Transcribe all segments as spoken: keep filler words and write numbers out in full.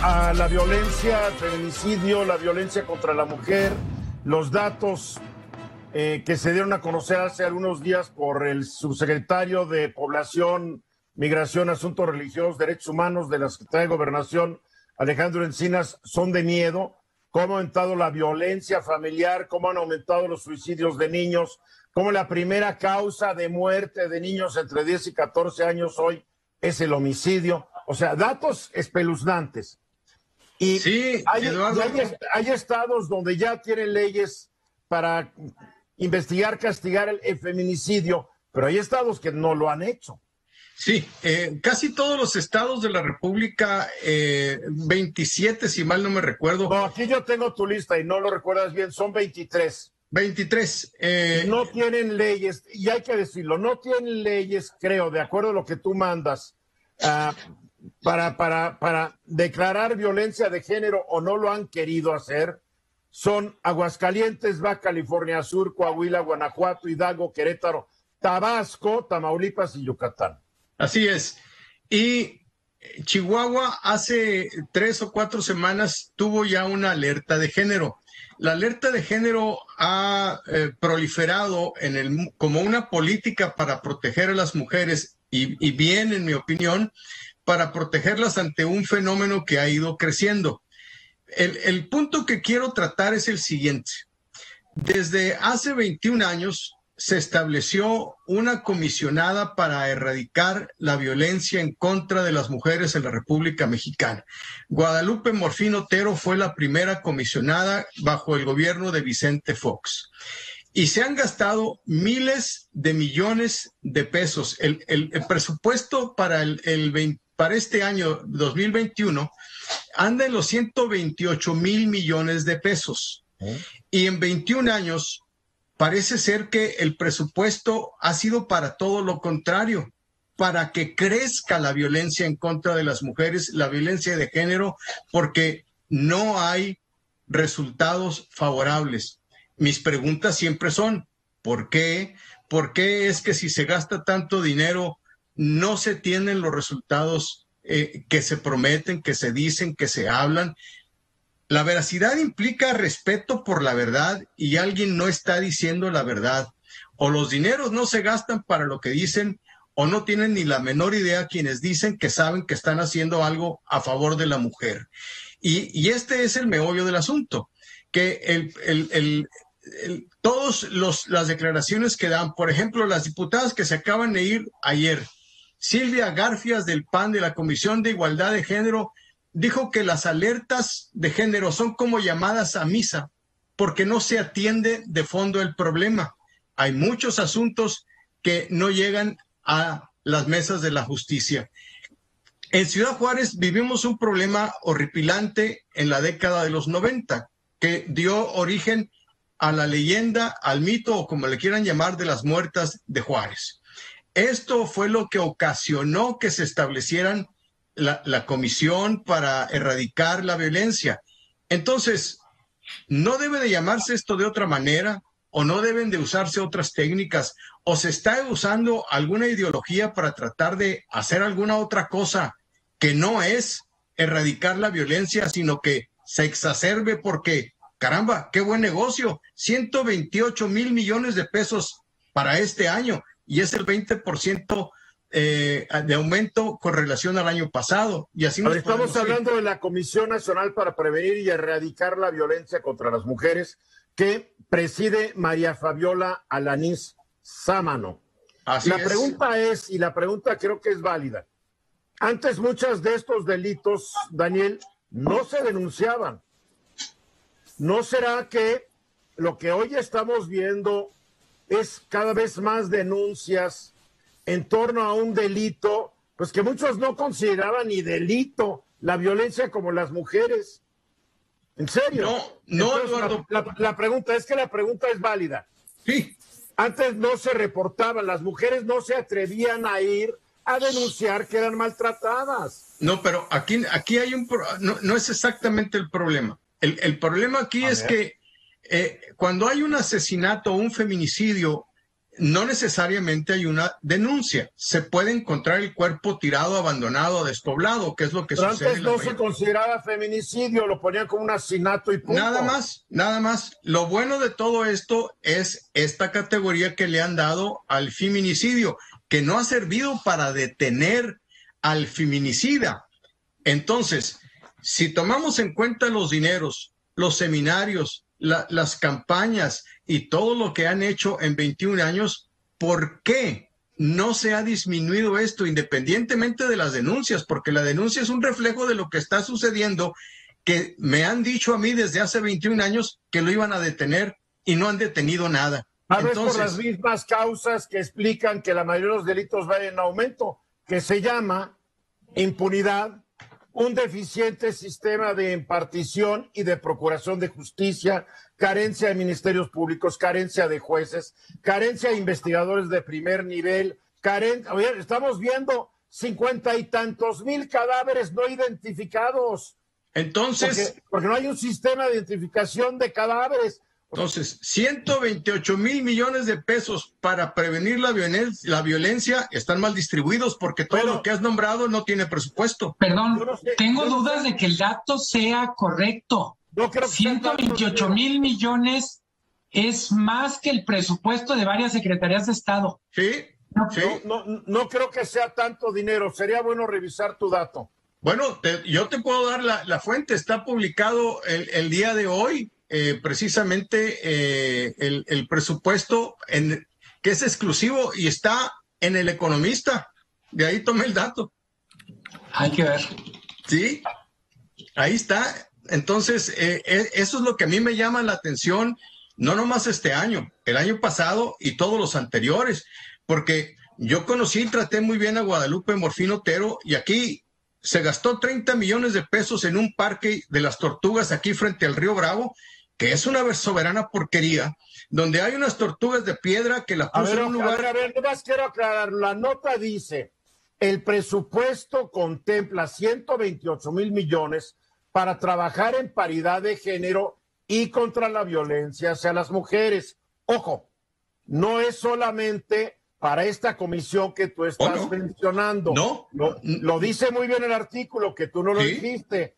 a la violencia, el feminicidio, la violencia contra la mujer, los datos eh, que se dieron a conocer hace algunos días por el subsecretario de Población, Migración, Asuntos Religiosos, Derechos Humanos de la Secretaría de Gobernación, Alejandro Encinas, son de miedo. Cómo ha aumentado la violencia familiar, cómo han aumentado los suicidios de niños, cómo la primera causa de muerte de niños entre diez y catorce años hoy es el homicidio. O sea, datos espeluznantes. Y sí, hay, Eduardo. hay, hay estados donde ya tienen leyes para investigar, castigar el, el feminicidio, pero hay estados que no lo han hecho. Sí, eh, casi todos los estados de la República, eh, veintisiete, si mal no me recuerdo. No, aquí yo tengo tu lista y no lo recuerdas bien, son veintitrés. veintitrés. Eh, no tienen leyes, y hay que decirlo, no tienen leyes, creo, de acuerdo a lo que tú mandas, uh, para, para, para declarar violencia de género, o no lo han querido hacer. Son Aguascalientes, Baja California Sur, Coahuila, Guanajuato, Hidalgo, Querétaro, Tabasco, Tamaulipas y Yucatán. Así es. Y Chihuahua hace tres o cuatro semanas tuvo ya una alerta de género. La alerta de género ha eh, proliferado en el, como una política para proteger a las mujeres y, y bien, en mi opinión, para protegerlas ante un fenómeno que ha ido creciendo. El, el punto que quiero tratar es el siguiente. Desde hace veintiún años se estableció una comisionada para erradicar la violencia en contra de las mujeres en la República Mexicana. Guadalupe Morfín Otero fue la primera comisionada bajo el gobierno de Vicente Fox. Y se han gastado miles de millones de pesos. El, el, el presupuesto para, el, el veinte, para este año dos mil veintiuno anda en los ciento veintiocho mil millones de pesos. ¿Eh? Y en veintiún años parece ser que el presupuesto ha sido para todo lo contrario, para que crezca la violencia en contra de las mujeres, la violencia de género, porque no hay resultados favorables. Mis preguntas siempre son, ¿por qué? ¿Por qué es que si se gasta tanto dinero no se tienen los resultados eh, que se prometen, que se dicen, que se hablan? La veracidad implica respeto por la verdad y alguien no está diciendo la verdad. O los dineros no se gastan para lo que dicen o no tienen ni la menor idea quienes dicen que saben que están haciendo algo a favor de la mujer. Y, y este es el meollo del asunto, que el, el, el, el, todas las declaraciones que dan, por ejemplo, las diputadas que se acaban de ir ayer, Silvia Garfias del P A N de la Comisión de Igualdad de Género, dijo que las alertas de género son como llamadas a misa, porque no se atiende de fondo el problema. Hay muchos asuntos que no llegan a las mesas de la justicia. En Ciudad Juárez vivimos un problema horripilante en la década de los noventa, que dio origen a la leyenda, al mito, o como le quieran llamar, de las muertas de Juárez. Esto fue lo que ocasionó que se establecieran La, la comisión para erradicar la violencia. Entonces, ¿no debe de llamarse esto de otra manera? ¿O no deben de usarse otras técnicas? ¿O se está usando alguna ideología para tratar de hacer alguna otra cosa que no es erradicar la violencia, sino que se exacerbe porque, caramba, qué buen negocio, ciento veintiocho mil millones de pesos para este año y es el veinte por ciento Eh, de aumento con relación al año pasado. Y así nos estamos podemos hablando ir. de la Comisión Nacional para Prevenir y Erradicar la Violencia contra las Mujeres, que preside María Fabiola Alanís Sámano. Así la es. pregunta es, y la pregunta creo que es válida, antes muchos de estos delitos, Daniel, no se denunciaban. ¿No será que lo que hoy estamos viendo es cada vez más denuncias en torno a un delito, pues que muchos no consideraban ni delito, la violencia como las mujeres? ¿En serio? No, no, Entonces, Eduardo. La, la, la pregunta es que la pregunta es válida. Sí. Antes no se reportaban, las mujeres no se atrevían a ir a denunciar que eran maltratadas. No, pero aquí, aquí hay un... Pro... No, no es exactamente el problema. El, el problema aquí a es ver. que eh, cuando hay un asesinato o un feminicidio, no necesariamente hay una denuncia. Se puede encontrar el cuerpo tirado, abandonado, despoblado, que es lo que Pero sucede. antes no se consideraba feminicidio, lo ponían como un asesinato y punto. Nada más, nada más. Lo bueno de todo esto es esta categoría que le han dado al feminicidio, que no ha servido para detener al feminicida. Entonces, si tomamos en cuenta los dineros, los seminarios, la, las campañas y todo lo que han hecho en veintiún años, ¿por qué no se ha disminuido esto independientemente de las denuncias? Porque la denuncia es un reflejo de lo que está sucediendo, que me han dicho a mí desde hace veintiún años que lo iban a detener y no han detenido nada. A veces por las mismas causas que explican que la mayoría de los delitos vayan en aumento, que se llama impunidad, un deficiente sistema de impartición y de procuración de justicia, carencia de ministerios públicos, carencia de jueces, carencia de investigadores de primer nivel, carencia, estamos viendo cincuenta y tantos mil cadáveres no identificados. Entonces, porque, porque no hay un sistema de identificación de cadáveres. Entonces, ciento veintiocho mil millones de pesos para prevenir la violencia, la violencia están mal distribuidos porque todo Pero, lo que has nombrado no tiene presupuesto. Perdón, no sé, tengo no dudas sé. de que el dato sea correcto. No creo que ciento veintiocho mil millones es más que el presupuesto de varias secretarías de Estado. Sí, no, sí. No, no, no creo que sea tanto dinero. Sería bueno revisar tu dato. Bueno, te, yo te puedo dar la, la fuente. Está publicado el, el día de hoy. Eh, precisamente eh, el, el presupuesto en, que es exclusivo y está en El Economista. De ahí tomé el dato. Hay que ver. Sí, ahí está. Entonces, eh, eh, eso es lo que a mí me llama la atención, no nomás este año, el año pasado y todos los anteriores, porque yo conocí y traté muy bien a Guadalupe Morfín Otero y aquí se gastó treinta millones de pesos en un parque de las tortugas aquí frente al Río Bravo, que es una soberana porquería, donde hay unas tortugas de piedra que las puso ver, en un lugar... A ver, a ver, nomás quiero aclarar, la nota dice, el presupuesto contempla ciento veintiocho mil millones para trabajar en paridad de género y contra la violencia hacia las mujeres. Ojo, no es solamente para esta comisión que tú estás ¿Oh, no? mencionando. No. Lo, lo dice muy bien el artículo, que tú no lo ¿Sí? dijiste.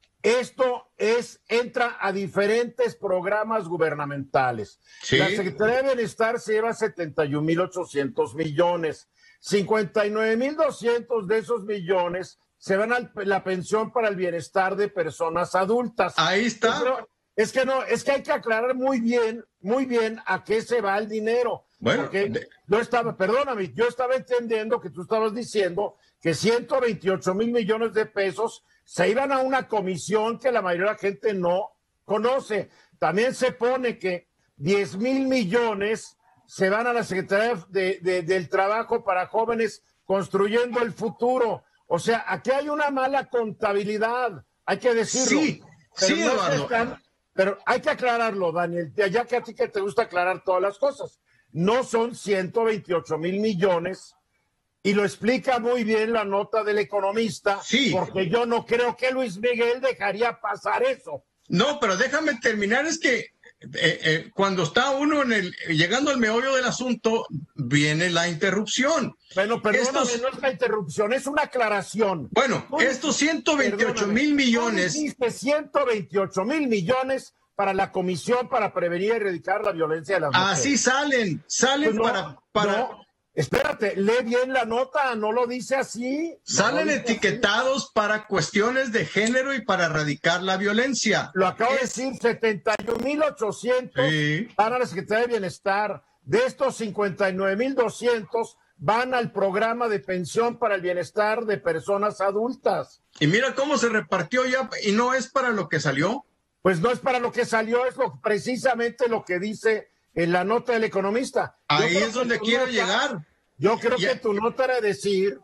Esto es, entra a diferentes programas gubernamentales. Sí. La Secretaría de Bienestar se lleva setenta y un mil ochocientos millones. cincuenta y nueve mil doscientos de esos millones se van a la pensión para el bienestar de personas adultas. Ahí está. Pero es que no, es que hay que aclarar muy bien, muy bien a qué se va el dinero. Bueno, porque de... yo estaba, perdóname, yo estaba entendiendo que tú estabas diciendo que ciento veintiocho mil millones de pesos se iban a una comisión que la mayoría de la gente no conoce. También se pone que diez mil millones se van a la Secretaría de, de, del Trabajo para jóvenes construyendo el futuro. O sea, aquí hay una mala contabilidad, hay que decirlo. Sí, pero sí, no Eduardo. Están, pero hay que aclararlo, Daniel, ya que a ti que te gusta aclarar todas las cosas. No son ciento veintiocho mil millones. Y lo explica muy bien la nota del Economista, sí. Porque yo no creo que Luis Miguel dejaría pasar eso. No, pero déjame terminar, es que eh, eh, cuando está uno en el llegando al meollo del asunto, viene la interrupción. Bueno, perdóname, estos, no es la interrupción, es una aclaración. Bueno, tú estos ciento veintiocho mil millones... Tú dijiste ciento veintiocho mil millones para la Comisión para Prevenir y Erradicar la Violencia de las Mujeres. Así salen, salen pues no, para... para... No. Espérate, lee bien la nota, no lo dice así. Salen no etiquetados así. Para cuestiones de género y para erradicar la violencia. Lo acabo es... de decir, setenta y un mil ochocientos sí. para la Secretaría de Bienestar. De estos cincuenta y nueve mil doscientos van al programa de pensión para el bienestar de personas adultas. Y mira cómo se repartió ya, y no es para lo que salió. Pues no es para lo que salió, es lo, precisamente lo que dice en la nota del Economista. Ahí es donde quiero nota, llegar. Yo creo ya. que tu nota era decir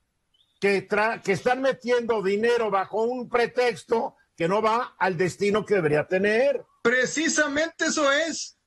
que, tra que están metiendo dinero bajo un pretexto que no va al destino que debería tener. Precisamente eso es.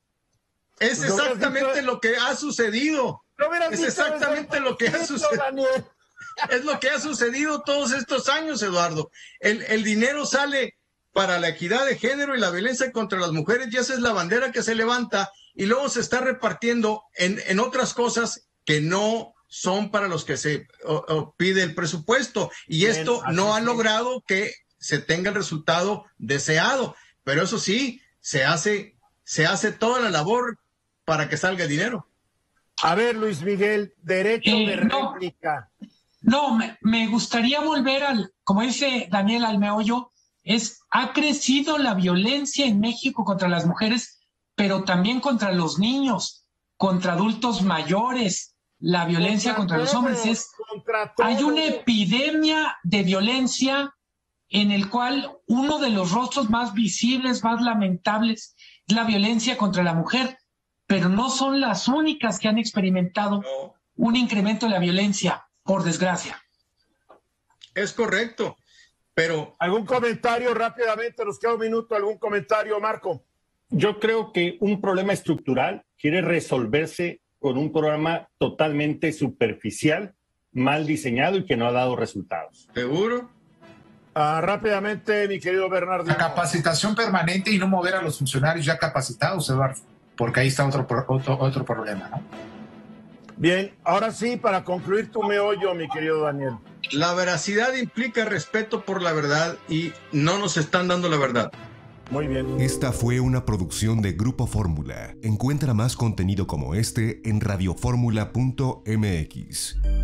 Es pues exactamente dicho, lo que ha sucedido. Es exactamente lo que ha sucedido. Daniel. Es lo que ha sucedido todos estos años, Eduardo. El, el dinero sale para la equidad de género y la violencia contra las mujeres, y esa es la bandera que se levanta, y luego se está repartiendo en, en otras cosas que no son para los que se o, o pide el presupuesto, y esto Bien, no ha logrado que se tenga el resultado deseado, pero eso sí, se hace, se hace toda la labor para que salga el dinero. A ver, Luis Miguel, derecho eh, de réplica. No, no me, me gustaría volver al, como dice Daniel, al meollo, es, ha crecido la violencia en México contra las mujeres, pero también contra los niños, contra adultos mayores, la violencia contra, contra todos, los hombres. Es, hay una epidemia de violencia en el cual uno de los rostros más visibles, más lamentables, es la violencia contra la mujer, pero no son las únicas que han experimentado no. un incremento de la violencia, por desgracia. Es correcto, pero... ¿Algún comentario rápidamente? Nos queda un minuto. ¿Algún comentario, Marco? Yo creo que un problema estructural quiere resolverse con un programa totalmente superficial, mal diseñado y que no ha dado resultados. ¿Seguro? Ah, rápidamente, mi querido Bernardo. La capacitación permanente y no mover a los funcionarios ya capacitados, Eduardo, porque ahí está otro, otro, otro problema, ¿no? Bien, ahora sí, para concluir tu meollo, mi querido Daniel. La veracidad implica respeto por la verdad y no nos están dando la verdad. Muy bien. Esta fue una producción de Grupo Fórmula. Encuentra más contenido como este en radioformula punto m x.